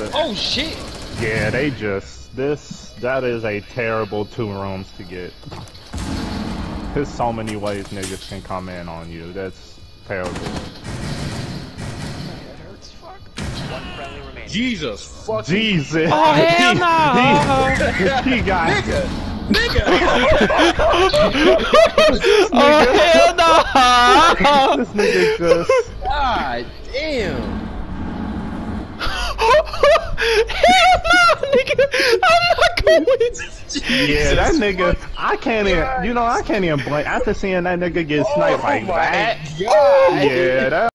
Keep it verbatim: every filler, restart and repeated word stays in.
but Oh shit! yeah, they just this that is a terrible two rooms to get. There's so many ways niggas can come in on you. That's terrible. Jesus fucking Jesus! Oh hell no! He, he got nigga, nigga. Oh hell no! this nigga just. God damn. Hell no, nigga! I'm not going. Yeah, that nigga. I can't even. You know, I can't even blame. After seeing that nigga get sniped Oh like my that. God. Yeah, that.